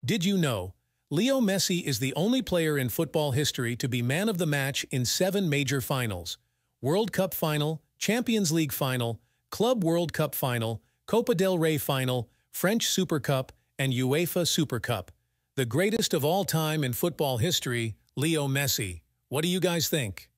Did you know? Leo Messi is the only player in football history to be man of the match in 7 major finals: World Cup Final, Champions League Final, Club World Cup Final, Copa del Rey Final, French Super Cup, and UEFA Super Cup. The greatest of all time in football history, Leo Messi. What do you guys think?